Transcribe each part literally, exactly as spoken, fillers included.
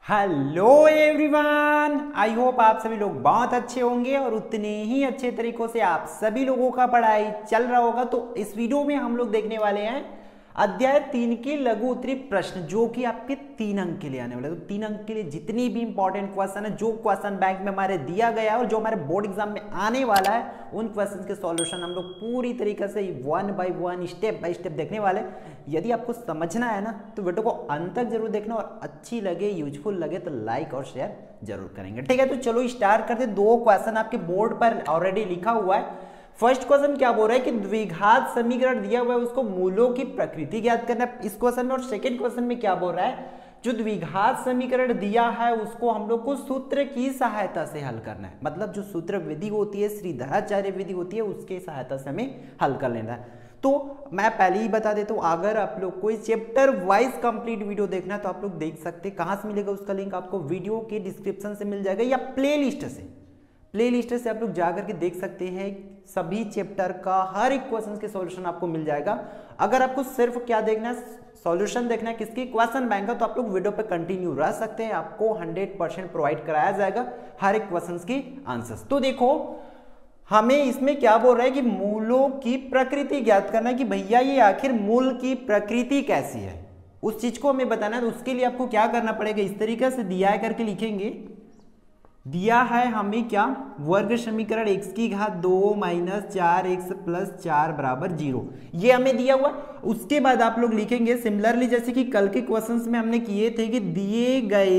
Hello everyone, I hope आप सभी लोग बहुत अच्छे होंगे और उतने ही अच्छे तरीकों से आप सभी लोगों का पढ़ाई चल रहा होगा। तो इस वीडियो में हम लोग देखने वाले हैं अध्याय तीन के लघु उत्तरी प्रश्न, जो कि आपके तीन अंक के लिए आने वाले। तो तीन अंक के लिए जितनी भी इंपॉर्टेंट क्वेश्चन है, जो क्वेश्चन बैंक में हमारे दिया गया है और जो हमारे बोर्ड एग्जाम में आने वाला है, उन क्वेश्चन के सॉल्यूशन हम लोग पूरी तरीके से one by one step by step देखने वाले। यदि आपको समझना है ना तो वीडियो को अंत तक जरूर देखना, और अच्छी लगे, यूजफुल लगे तो लाइक और शेयर जरूर करेंगे। ठीक है, तो चलो स्टार्ट करते। दो क्वेश्चन आपके बोर्ड पर ऑलरेडी लिखा हुआ है। फर्स्ट क्वेश्चन क्या बोल रहा है कि द्विघात समीकरण दिया हुआ है, उसको मूलों की प्रकृति ज्ञात करना है इस क्वेश्चन में। और सेकंड क्वेश्चन में क्या बोल रहा है, जो द्विघात समीकरण दिया है उसको हम लोग को सूत्र की सहायता से हल करना है। मतलब जो सूत्र विधि होती है, श्रीधराचार्य विधि होती है, उसके सहायता से हमें हल कर लेना है। तो मैं पहले ही बता देता हूँ, अगर आप लोग कोई चैप्टर वाइज कंप्लीट वीडियो देखना है तो आप लोग देख सकते हैं। कहाँ से मिलेगा उसका लिंक, आपको वीडियो के डिस्क्रिप्शन से मिल जाएगा या प्ले लिस्ट से प्ले लिस्ट से आप लोग जाकर के देख सकते हैं। सभी चैप्टर का हर एक क्वेश्चन के सॉल्यूशन आपको मिल जाएगा। अगर आपको सिर्फ क्या देखना है, सॉल्यूशन देखना है किसकी, क्वेश्चन बैंक का, तो आप लोग वीडियो पे कंटिन्यू रह सकते हैं। आपको हंड्रेड परसेंट प्रोवाइड कराया जाएगा हर एक क्वेश्चन की आंसर्स। तो देखो हमें इसमें क्या बोल रहा है कि मूलों की प्रकृति ज्ञात करना है कि भैया ये आखिर मूल की प्रकृति कैसी है, उस चीज को हमें बताना है। तो उसके लिए आपको क्या करना पड़ेगा, इस तरीके से दिया है करके लिखेंगे। दिया है हमें क्या, वर्ग समीकरण एक्स की घात दो माइनस चार एक्स प्लस चार बराबर जीरो, ये हमें दिया हुआ। उसके बाद आप लोग लिखेंगे सिमिलरली, जैसे कि कल के क्वेश्चंस में हमने किए थे कि दिए गए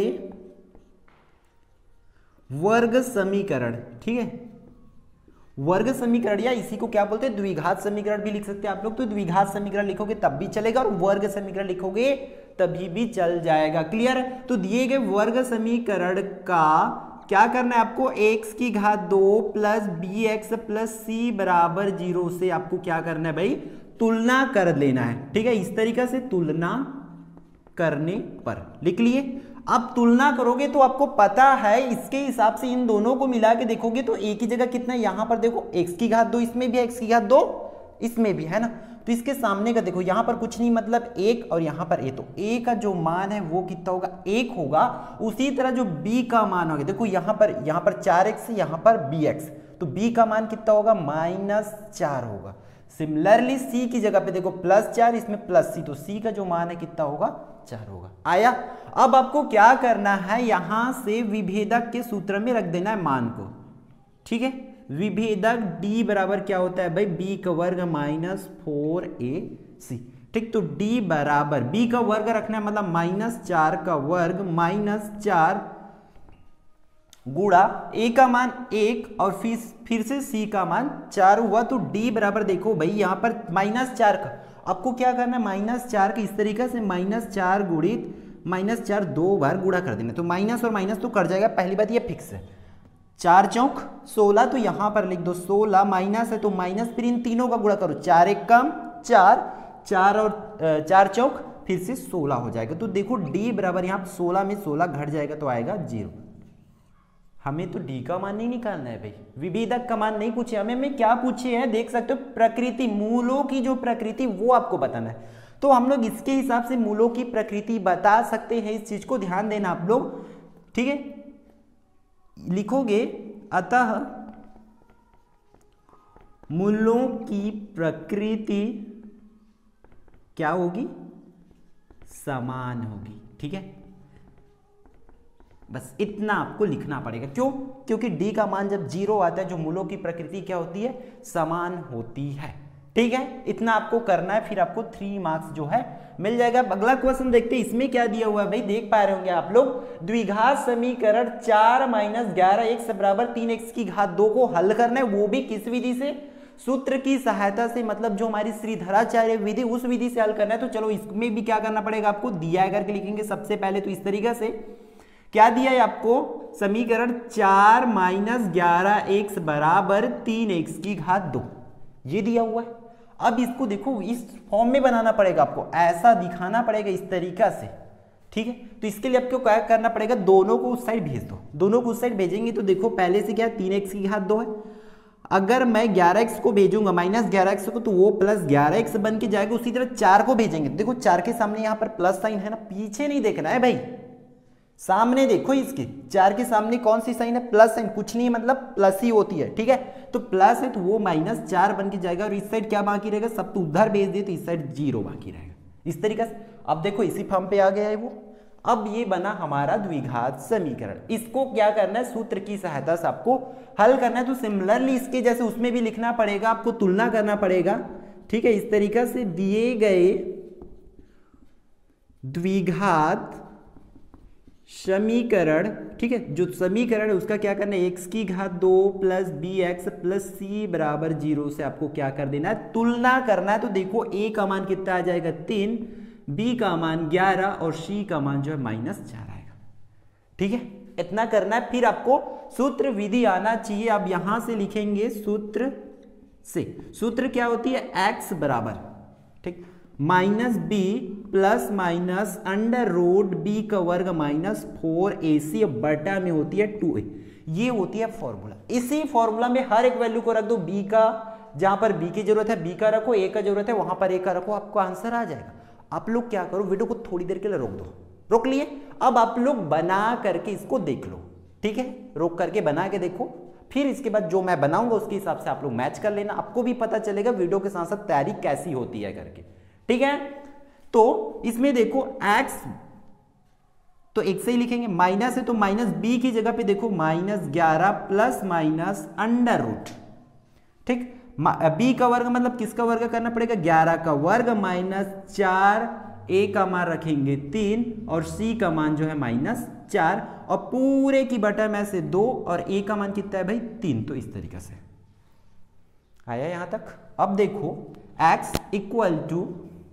वर्ग समीकरण, ठीक है, वर्ग समीकरण या इसी को क्या बोलते हैं, द्विघात समीकरण भी लिख सकते हैं आप लोग। तो द्विघात समीकरण लिखोगे तब भी चलेगा और वर्ग समीकरण लिखोगे तभी भी चल जाएगा। क्लियर है। तो दिए गए वर्ग समीकरण का क्या करना है आपको, x की घात दो plus b x plus c बराबर जीरो से आपको क्या करना है भाई, तुलना कर लेना है। ठीक है, इस तरीके से तुलना करने पर लिख लिए। अब तुलना करोगे तो आपको पता है, इसके हिसाब से इन दोनों को मिला के देखोगे तो एक ही जगह कितना है, यहां पर देखो x की घात दो, इसमें भी x की घात दो, इसमें भी है ना। तो इसके सामने का देखो, यहां पर कुछ नहीं, मतलब एक, और यहां पर a, तो a का जो मान है वो कितना होगा, एक होगा। उसी तरह जो b का मान होगा, देखो यहां पर यहां पर चार एक्स, यहां पर bx, तो b का मान कितना होगा, माइनस चार होगा। सिमिलरली c की जगह पे देखो प्लस चार, इसमें प्लस c, तो c का जो मान है कितना होगा, चार होगा। आया। अब आपको क्या करना है, यहां से विभेदक के सूत्र में रख देना है मान को। ठीक है, विभेदक d बराबर क्या होता है भाई, b का वर्ग माइनस फोर ए सी। ठीक, तो d बराबर b का वर्ग रखना है, मतलब माइनस चार का वर्ग माइनस चार गुणा a का मान एक और फिर फिर से c का मान चार हुआ। तो d बराबर देखो भाई, यहां पर माइनस चार का आपको क्या करना है, माइनस चार के इस तरीके से माइनस चार गुणित माइनस चार दो बार गुणा कर देना। तो माइनस और माइनस तो कर जाएगा, पहली बात ये फिक्स है। चार चौक सोलह, तो यहां पर लिख दो सोलह, माइनस है तो माइनस, फिर इन तीनों का गुणा करो, चार एक कम चार, चार और चार चौक फिर से सोलह हो जाएगा। तो देखो d बराबर यहाँ सोलह में सोलह घट जाएगा तो आएगा जीरो। हमें तो d का मान नहीं निकालना है भाई, विभेदक का मान नहीं पूछे हमें। हमें क्या पूछे हैं देख सकते हो, प्रकृति, मूलों की जो प्रकृति वो आपको बताना है। तो हम लोग इसके हिसाब से मूलों की प्रकृति बता सकते हैं, इस चीज को ध्यान देना आप लोग। ठीक है, लिखोगे अतः मूलों की प्रकृति क्या होगी, समान होगी। ठीक है, बस इतना आपको लिखना पड़ेगा। क्यों, क्योंकि d का मान जब जीरो आता है, जो मूलों की प्रकृति क्या होती है, समान होती है। ठीक है, इतना आपको करना है, फिर आपको थ्री मार्क्स जो है मिल जाएगा। अगला क्वेश्चन देखते हैं, इसमें क्या दिया हुआ है भाई, देख पा रहे होंगे आप लोग। द्विघात समीकरण चार माइनस ग्यारह एक्स बराबर तीन एक्स की घात दो को हल करना है, वो भी किस विधि से, सूत्र की सहायता से, मतलब जो हमारी श्रीधराचार्य विधि, उस विधि से हल करना है। तो चलो इसमें भी क्या करना पड़ेगा आपको, दिया करके लिखेंगे सबसे पहले। तो इस तरीके से क्या दिया है आपको, समीकरण चार माइनस ग्यारह एक्स बराबर तीन एक्स की घात दो, ये दिया हुआ है। अब इसको देखो इस फॉर्म में बनाना पड़ेगा आपको, ऐसा दिखाना पड़ेगा इस तरीका से। ठीक है, तो इसके लिए आपको क्या करना पड़ेगा, दोनों को उस साइड भेज दो। दोनों को उस साइड भेजेंगे तो देखो पहले से क्या, तीन एक्स की घात दो है, अगर मैं ग्यारह एक्स को भेजूंगा माइनस ग्यारह एक्स को, तो वो प्लस ग्यारह एक्स बन के जाएगा। उसी तरह चार को भेजेंगे, देखो चार के सामने यहाँ पर प्लस साइन है ना, पीछे नहीं देखना है भाई, सामने देखो इसके चार के सामने कौन सी साइन है, प्लस साइन, कुछ नहीं मतलब प्लस ही होती है, ठीक है। तो प्लस है तो वो माइनस चार बन के जाएगा और इस साइड क्या बाकी रहेगा, सब तो उधर भेज दिए तो इस साइड जीरो बाकी रहेगा, इस तरीके से। अब देखो इसी फॉर्म पे आ गया है वो। अब ये बना हमारा द्विघात समीकरण। इसको क्या करना है, सूत्र की सहायता से आपको हल करना है। तो सिमिलरली इसके जैसे उसमें भी लिखना पड़ेगा, आपको तुलना करना पड़ेगा, ठीक है। इस तरीके से दिए गए द्विघात समीकरण, ठीक है, जो समीकरण है उसका क्या करना है, एक्स की घात दो plus b x plus c बराबर जीरो से आपको क्या कर देना है, तुलना करना है। तो देखो ए का मान कितना आ जाएगा, तीन, बी का मान ग्यारह और सी का मान जो है माइनस चार आएगा, ठीक है। इतना करना है। फिर आपको सूत्र विधि आना चाहिए। अब यहां से लिखेंगे सूत्र से, सूत्र क्या होती है, एक्स बराबर, ठीक, minus b plus minus under root b का वर्ग माइनस फोर ए सी बटा में होती है टू ए। ये होती है फॉर्मूला। इसी फॉर्मूला में हर एक वैल्यू को रख दो, बी का जहां पर बी की जरूरत है बी का रखो, ए का जरूरत है वहां पर ए का रखो, आपको आंसर आ जाएगा। आप लोग क्या करो, वीडियो को थोड़ी देर के लिए रोक दो, रोक लिए। अब आप लोग बना करके इसको देख लो, ठीक है, रोक करके बना के देखो। फिर इसके बाद जो मैं बनाऊंगा उसके हिसाब से आप लोग मैच कर लेना, आपको भी पता चलेगा वीडियो के साथ साथ तैयारी कैसी होती है करके, ठीक है। तो इसमें देखो x तो एक से ही लिखेंगे, माइनस है तो माइनस बी की जगह पे देखो माइनस ग्यारह प्लस माइनस अंडर रूट, ठीक, बी का वर्ग मतलब किसका वर्ग करना पड़ेगा, ग्यारह का वर्ग माइनस चार, ए का मान रखेंगे तीन और सी का मान जो है माइनस चार और पूरे की बटा में से दो और ए का मान कितना है भाई, तीन। तो इस तरीके से आया यहां तक। अब देखो x इक्वल टू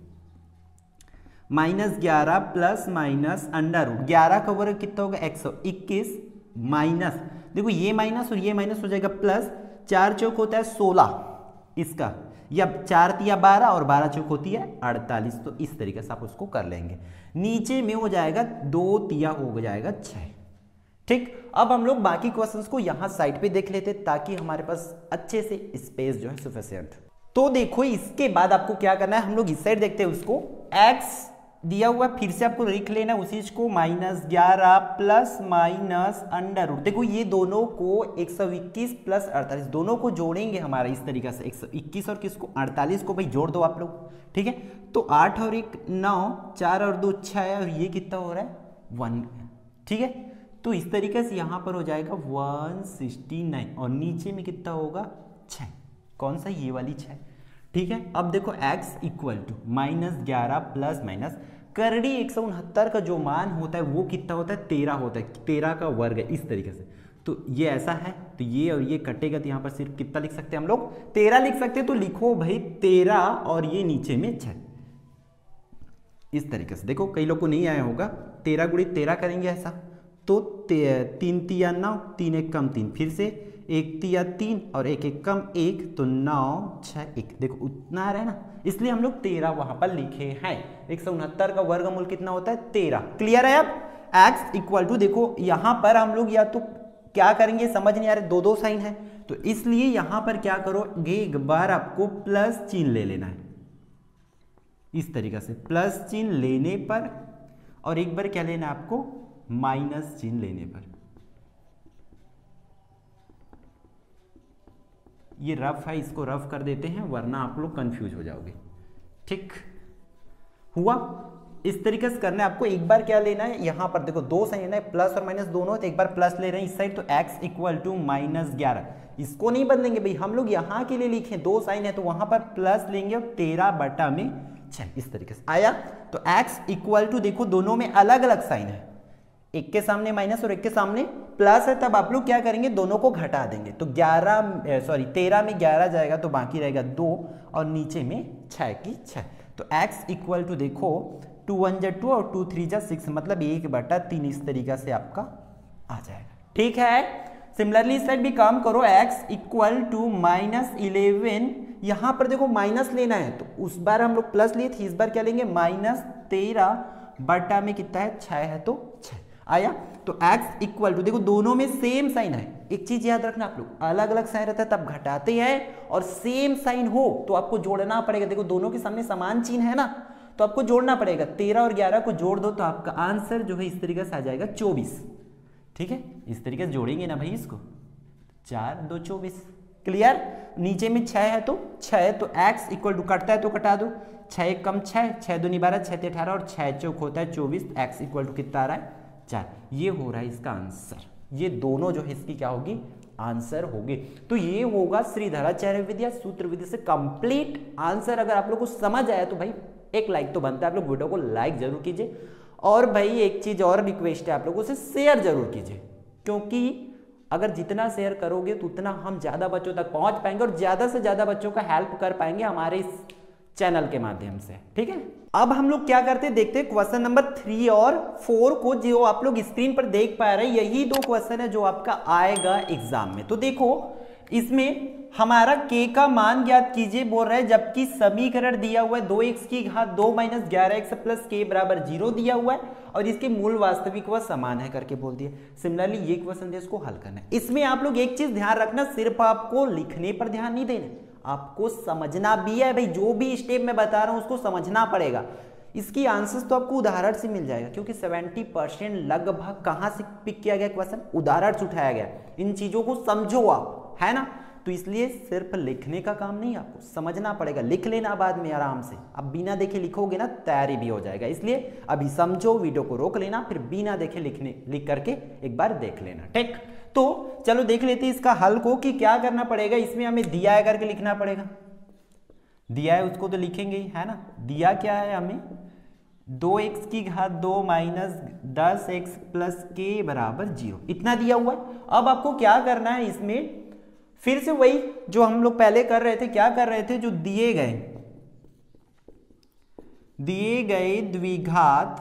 माइनस ग्यारह प्लस माइनस अंडर रूट, ग्यारह का वर्ग कितना होगा, एक सौ इक्कीस, माइनस देखो ये माइनस और ये माइनस हो जाएगा प्लस, चार चौक होता है सोलह इसका, या चार तिया बारह और बारह चौक होती है अड़तालीस। तो इस तरीके से आप उसको कर लेंगे। नीचे में हो जाएगा दो तिया हो जाएगा छह, ठीक। अब हम लोग बाकी क्वेश्चंस को यहां साइड पे देख लेते ताकि हमारे पास अच्छे से स्पेस जो है सफिशिएंट। तो देखो इसके बाद आपको क्या करना है, हम लोग इस साइड देखते हैं उसको, x दिया हुआ फिर से आपको लिख लेना उसी को, माइनस ग्यारह प्लस माइनस अंडर रूट। देखो ये दोनों को एक सौ इक्कीस प्लस अड़तालीस दोनों को जोड़ेंगे हमारा इस तरीके से, एक सौ इक्कीस और किसको, अड़तालीस को भाई जोड़ दो आप लोग, ठीक है। तो आठ और एक नौ, चार और दो छह और ये कितना हो रहा है, वन, ठीक है। तो इस तरीके से यहां पर हो जाएगा वन सिक्सटी नाइन और नीचे में कितना होगा, छह, कौन सा, ये वाली छह, ठीक है। अब देखो x इक्वल टू माइनस ग्यारह प्लस माइनस करड़ी एक सौ उनहत्तर का जो मान होता है वो कितना होता है, तेरह होता है, तेरह का वर्ग है इस तरीके से। तो ये ऐसा है तो ये और ये कटेगा तो यहाँ पर सिर्फ कितना लिख सकते हैं हम लोग, तेरह लिख सकते हैं। तो लिखो भाई तेरह और ये नीचे में छह, इस तरीके से। देखो कई लोग को नहीं आया होगा, तेरह गुड़ी तेरह करेंगे ऐसा, तो तीन तिया नौ, तीन एक कम तीन, फिर से एक तिया तीन और एक एक कम एक, तो नौ छह एक, देखो उतना आ रहा है ना, इसलिए हम लोग तेरह वहां पर लिखे हैं। एक सौ उनहत्तर का वर्गमूल कितना होता है, तेरह। क्लियर है। अब x इक्वल टू देखो यहां पर हम लोग या तो क्या करेंगे समझ नहीं आ रहे, दो दो साइन है तो इसलिए यहां पर क्या करोगे, एक बार आपको प्लस चिन्ह ले लेना है इस तरीके से, प्लस चिन्ह लेने पर और एक बार क्या लेना है आपको, माइनस चिन्ह लेने पर। ये रफ है, इसको रफ कर देते हैं वरना आप लोग कंफ्यूज हो जाओगे, ठीक हुआ। इस तरीके से करना है आपको। एक बार क्या लेना है, यहां पर देखो दो साइन है, प्लस और माइनस दोनों, तो एक बार प्लस ले रहे हैं इस साइड, तो x इक्वल टू माइनस ग्यारह, इसको नहीं बदलेंगे भाई, हम लोग यहां के लिए लिखे दो साइन है तो वहां पर प्लस लेंगे और तेरह बटा में छह, इस तरीके से आया। तो x इक्वल टू देखो दोनों में अलग अलग साइन है, एक के सामने माइनस और एक के सामने प्लस है, तब आप लोग क्या करेंगे, दोनों को घटा देंगे। तो ग्यारह सॉरी तेरह में ग्यारह जाएगा तो बाकी रहेगा दो और नीचे में छह की छह। तो x इक्वल टू देखो टू वन जा टू और टू थ्री जा सिक्स, मतलब एक बटा तीन, इस तरीका से आपका आ जाएगा, ठीक है। सिमिलरली इस साइड भी काम करो, x equal to minus eleven, यहां पर देखो माइनस लेना है तो उस बार हम लोग प्लस लिए थे, इस बार क्या लेंगे, माइनस तेरह बटा में कितना है, छह है तो छह आया। तो x इक्वल टू देखो दोनों में सेम साइन है, एक चीज याद रखना आप लोग, अलग अलग साइन रहता है तब घटाते हैं और सेम साइन हो तो आपको जोड़ना पड़ेगा। देखो दोनों के सामने समान चिन्ह है ना, तो आपको जोड़ना पड़ेगा, तेरह और ग्यारह को जोड़ दो तो आपका आंसर जो है इस तरीके से आ जाएगा चौबीस। ठीक है, इस तरीके से जोड़ेंगे ना भाई इसको, चार दो चौबीस। क्लियर? नीचे में छह है तो छह, तो x इक्वल टू कटता है तो कटा दो, छह एक कम छह, छह दूनी बारह, छह अठारह और छह चौक होता है चौबीस, x इक्वल टू कितना आ रहा है चार। ये हो रहा है इसका आंसर, ये दोनों जो है इसकी क्या होगी आंसर होगी। तो ये होगा श्रीधराचार्य विद्या सूत्र विधि से कंप्लीट आंसर। अगर आप लोग को समझ आया तो भाई एक लाइक तो बनता है, आप लोग वीडियो को लाइक जरूर कीजिए। और भाई एक चीज और रिक्वेस्ट है आप लोगों से, शेयर जरूर कीजिए, क्योंकि अगर जितना शेयर करोगे तो उतना हम ज्यादा बच्चों तक पहुंच पाएंगे और ज्यादा से ज्यादा बच्चों का हेल्प कर पाएंगे हमारे इस चैनल के माध्यम से। ठीक है, अब हम लोग क्या करते हैं देखते हैं क्वेश्चन नंबर थ्री और फोर को, जो आप लोग स्क्रीन पर देख पा रहे हैं यही दो क्वेश्चन है जो आपका आएगा एग्जाम में। तो देखो इसमें हमारा k का मान ज्ञात कीजिए बोल रहा है, जबकि समीकरण दिया हुआ है दो एक्स की घात दो माइनस ग्यारह एक्स प्लस के बराबर जीरो दिया हुआ है और इसके मूल वास्तविक व समान है करके बोल दिया। सिमिलरली ये क्वेश्चन है, इसको हल करना है। इसमें आप लोग एक चीज ध्यान रखना, सिर्फ आपको लिखने पर ध्यान नहीं देना, आपको समझना भी है भाई। जो भी स्टेप मैं बता रहा हूं उसको समझना पड़ेगा। इसकी आंसर्स तो आपको उदाहरण से मिल जाएगा, क्योंकि सत्तर परसेंट लगभग कहां से पिक किया गया क्वेश्चन, उदाहरण से उठाया गया। इन चीजों को समझो आप, है ना। तो इसलिए सिर्फ लिखने का काम नहीं, आपको समझना पड़ेगा। लिख लेना बाद में आराम से, अब बिना देखे लिखोगे ना तैयारी भी हो जाएगा। इसलिए अभी समझो, वीडियो को रोक लेना, फिर बिना देखे लिखने लिख करके एक बार देख लेना। ठीक, तो चलो देख लेते हैं इसका हल को कि क्या करना पड़ेगा। इसमें हमें दिया है करके लिखना पड़ेगा, दिया है उसको तो लिखेंगे ही, है ना। दिया क्या है हमें, दो एक्स की घात दो माइनस दस एक्स प्लस के बराबर जीरो, इतना दिया हुआ है। अब आपको क्या करना है, इसमें फिर से वही जो हम लोग पहले कर रहे थे, क्या कर रहे थे, जो दिए गए दिए गए द्विघात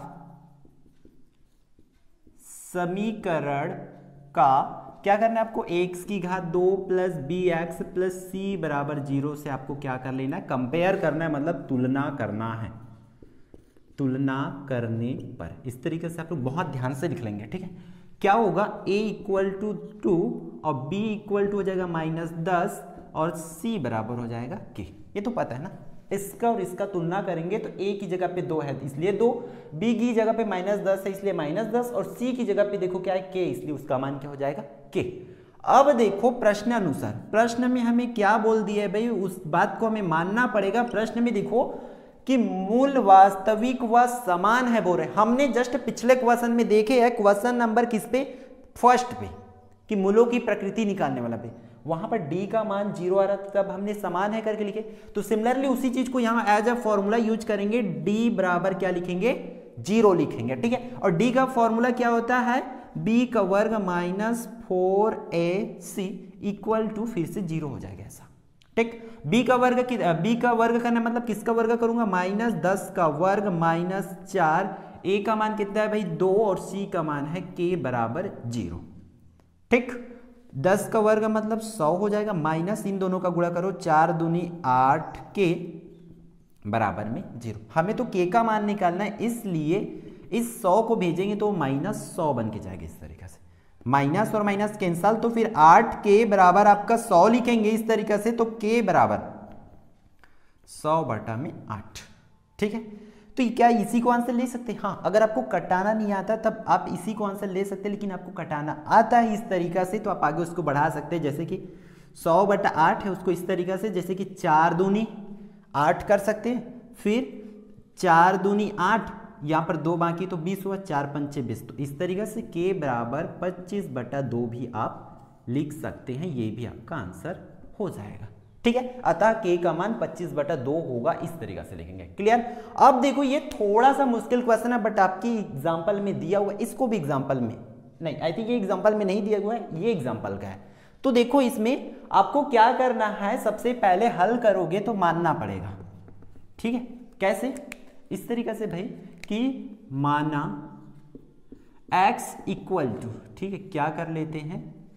समीकरण का क्या करना है आपको, एक्स की घात दो plus b x plus c बराबर जीरो से आपको क्या कर लेना है, कंपेयर करना है, मतलब तुलना करना है। तुलना करने पर इस तरीके से आप लोग बहुत ध्यान से लिख लेंगे। ठीक है, क्या होगा, a इक्वल टू टू और b इक्वल टू हो जाएगा माइनस दस और c बराबर हो जाएगा k। ये तो पता है ना, इसका और इसका तुलना करेंगे तो a की जगह पे दो है इसलिए दो, b की जगह पे माइनस दस है इसलिए माइनस दस और c की जगह पे देखो क्या है k, इसलिए उसका मान क्या हो जाएगा k। अब देखो प्रश्न अनुसार, प्रश्न में हमें क्या बोल दिया है भाई, उस बात को हमें मानना पड़ेगा। प्रश्न में देखो कि मूल वास्तविक व समान है बोल रहे। हमने जस्ट पिछले क्वेश्चन में देखे है, क्वेश्चन नंबर किस पे, फर्स्ट पे, कि मूलों की प्रकृति निकालने वाला पे, वहां पर d का मान जीरो आ रहा था, तब हमने समान है करके लिखे। तो सिमिलरली उसी चीज को यहाँ एज अ फॉर्मूला यूज करेंगे, d बराबर क्या लिखेंगे, जीरो लिखेंगे। ठीक है, और d का फॉर्मूला क्या होता है, b का वर्ग minus four a c equal to फिर से जीरो हो जाएगा ऐसा। ठीक, b का वर्ग b का वर्ग करना मतलब किसका वर्ग करूंगा, माइनस दस का वर्ग माइनस चार, a का मान कितना है भाई दो और c का मान है k बराबर जीरो। ठीक, दस का वर्ग मतलब सौ हो जाएगा, माइनस इन दोनों का गुणा करो, चार दूनी आठ के बराबर में जीरो। हमें तो k का मान निकालना है, इसलिए इस सौ को भेजेंगे तो माइनस सौ बन के जाएगा इस तरीके से, माइनस और माइनस कैंसल, तो फिर आठ के बराबर आपका सौ लिखेंगे इस तरीके से, तो के बराबर सौ बटा में आठ। ठीक है, तो क्या इसी को आंसर ले सकते हैं, हाँ। अगर आपको कटाना नहीं आता तब आप इसी को आंसर ले सकते हैं, लेकिन आपको कटाना आता है इस तरीका से तो आप आगे उसको बढ़ा सकते हैं। जैसे कि सौ बटा आठ है, उसको इस तरीका से, जैसे कि चार दूनी आठ कर सकते हैं, फिर चार दूनी आठ, यहाँ पर दो बाकी तो बीस हुआ, चार पंचे बीस, तो इस तरीके से के बराबर पच्चीस बटा दो भी आप लिख सकते हैं, ये भी आपका आंसर हो जाएगा। ठीक है, अतः के का मान पच्चीस बटा दो होगा, इस तरीके से लिखेंगे। क्लियर। अब देखो ये थोड़ा सा मुश्किल क्वेश्चन है, बट आपकी एग्जाम्पल में दिया हुआ है, इसको भी एग्जाम्पल में नहीं, आई थिंक ये एग्जाम्पल में नहीं दिया हुआ है, ये एग्जाम्पल का है। तो देखो इसमें आपको क्या करना है, सबसे पहले हल करोगे तो मानना पड़ेगा। ठीक है, कैसे, इस तरीके से भाई कि माना x इक्वल टू, ठीक है, क्या कर लेते हैं,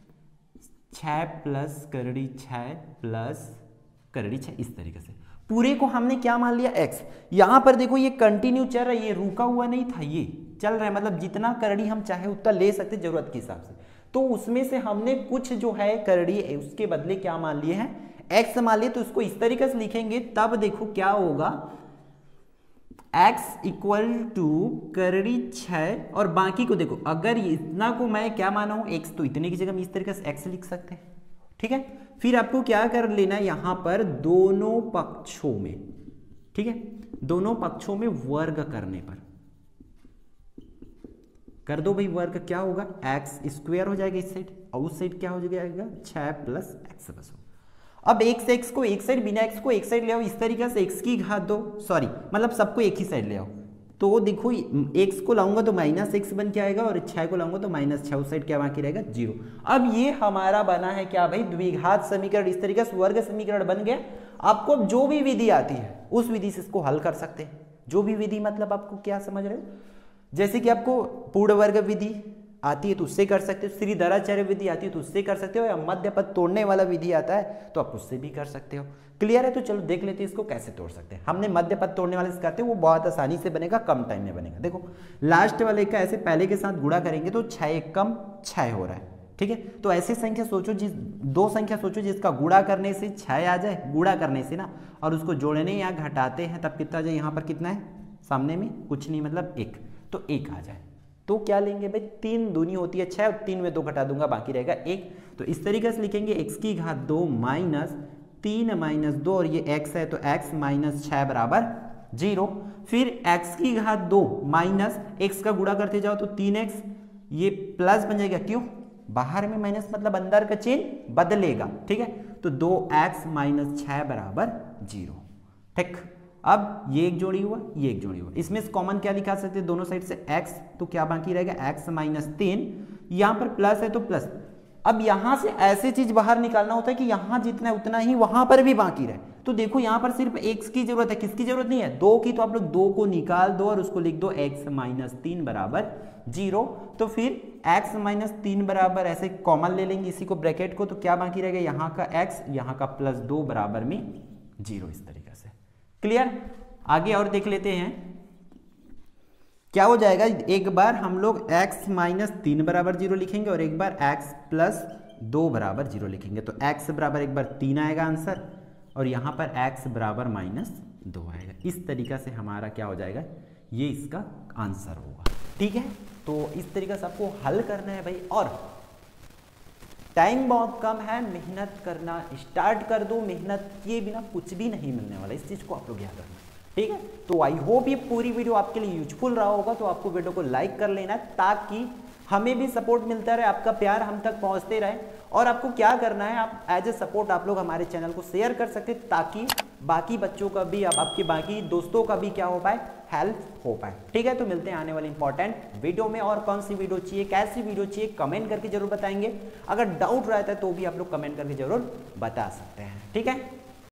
छः प्लस करड़ी छः प्लस करड़ी छः, इस तरीके से पूरे को हमने क्या मान लिया x। यहां पर देखो ये कंटिन्यू चल रहा है, ये रुका हुआ नहीं था, ये चल रहा है, मतलब जितना करड़ी हम चाहे उतना ले सकते जरूरत के हिसाब से। तो उसमें से हमने कुछ जो है करड़ी उसके बदले क्या मान लिए हैं, x मान लिए, तो उसको इस तरीके से लिखेंगे, तब देखो क्या होगा, x इक्वल टू करड़ी छः और बाकी को देखो, अगर इतना को मैं क्या माना हूं x, तो इतने की जगह हम इस तरीके से x लिख सकते हैं, ठीक है। फिर आपको क्या कर लेना है यहां पर दोनों पक्षों में, ठीक है, दोनों पक्षों में वर्ग करने पर कर दो भाई वर्ग, क्या होगा एक्स स्क्वायर हो जाएगा इस साइड और उस साइड क्या हो जाएगा छः प्लस एक्स बस हो। अब एक्स एक्स को एक साइड, बिना एक्स को एक साइड ले आओ, इस तरीके से एक्स की घात दो, सॉरी मतलब सबको एक ही साइड ले आओ, तो देखो एक्स को लाऊंगा तो माइनस एक्स बन के आएगा और छः को लाऊंगा तो माइनस छः, उस साइड क्या बाकी रहेगा जीरो। अब ये हमारा बना है क्या भाई द्विघात समीकरण, इस तरीके से वर्ग समीकरण बन गया। आपको अब जो भी विधि आती है उस विधि से इसको हल कर सकते हैं। जो भी विधि मतलब आपको क्या समझ रहे हो, जैसे कि आपको पूर्ण वर्ग विधि आती है तो उससे कर सकते हो, श्रीधराचार्य विधि आती है तो उससे कर सकते हो, या मध्य पद तोड़ने वाला विधि आता है तो आप उससे भी कर सकते हो। क्लियर है? तो चलो देख लेते हैं इसको कैसे तोड़ सकते हैं। हमने मध्य पद तोड़ने वाले से करते हैं, वो बहुत आसानी से बनेगा, कम टाइम में बनेगा। देखो लास्ट वाले का ऐसे पहले के साथ गुणा करेंगे तो छः एक कम छः हो रहा है, ठीक है। तो ऐसी संख्या सोचो, जिस दो संख्या सोचो जिसका गुणा करने से छः आ जाए, गुणा करने से ना, और उसको जोड़ने या घटाते हैं तब कितना आ जाए, यहाँ पर कितना है सामने में कुछ नहीं मतलब एक, तो एक आ जाए तो क्या लेंगे भाई, तीन दूनी होती है छः और तीन में दो घटा दूंगा बाकी रहेगा एक। तो इस तरीके से लिखेंगे एक्स की घात दो माइनस तीन माइनस दो, और ये एक्स है तो एक्स माइनस छः बराबर जीरो। फिर एक्स की घात दो माइनस एक्स का गुणा करते जाओ तो तीन एक्स, ये प्लस बन जाएगा, क्यों बाहर में माइनस मतलब अंदर का चिन्ह बदलेगा, ठीक है। तो दो एक्स माइनस छः बराबर जीरो, ठीक। अब ये एक जोड़ी हुआ, ये एक जोड़ी हुआ, इसमें से कॉमन क्या निकाल सकते हैं दोनों साइड से x, तो क्या बाकी रहेगा x माइनस तीन, यहाँ पर प्लस है तो प्लस। अब यहाँ से ऐसे चीज बाहर निकालना होता है कि यहाँ जितना है उतना ही वहां पर भी बाकी रहे। तो देखो यहाँ पर सिर्फ x की जरूरत है, किसकी जरूरत नहीं है, दो की, तो आप लोग दो को निकाल दो और उसको लिख दो x माइनस तीन बराबर जीरो। तो फिर x माइनस तीन बराबर ऐसे कॉमन ले लेंगे इसी को ब्रैकेट को, तो क्या बाकी रहेगा यहाँ का x, यहाँ का प्लस दो बराबर में जीरो, इस तरीके से। क्लियर? आगे और देख लेते हैं क्या हो जाएगा। एक बार हम लोग x माइनस तीन बराबर जीरो लिखेंगे और एक बार x प्लस दो बराबर जीरो लिखेंगे, तो x बराबर एक बार तीन आएगा आंसर और यहाँ पर x बराबर माइनस दो आएगा। इस तरीका से हमारा क्या हो जाएगा, ये इसका आंसर होगा, ठीक है। तो इस तरीके से आपको हल करना है भाई, और टाइम बहुत कम है, मेहनत करना स्टार्ट कर दो, मेहनत किए बिना कुछ भी नहीं मिलने वाला, इस चीज को आप लोग याद रखना, ठीक है। तो आई होप ये पूरी वीडियो आपके लिए यूजफुल रहा होगा, तो आपको वीडियो को लाइक कर लेना ताकि हमें भी सपोर्ट मिलता रहे, आपका प्यार हम तक पहुंचते रहे। और आपको क्या करना है, आप एज ए सपोर्ट आप लोग हमारे चैनल को शेयर कर सकते ताकि बाकी बच्चों का भी, आप आपके बाकी दोस्तों का भी क्या हो पाए, हेल्प हो पाए, ठीक है। तो मिलते हैं आने वाले इंपॉर्टेंट वीडियो में, और कौन सी वीडियो चाहिए, कैसी वीडियो चाहिए, कमेंट करके जरूर बताएंगे। अगर डाउट रहता है तो भी आप लोग कमेंट करके जरूर बता सकते हैं, ठीक है।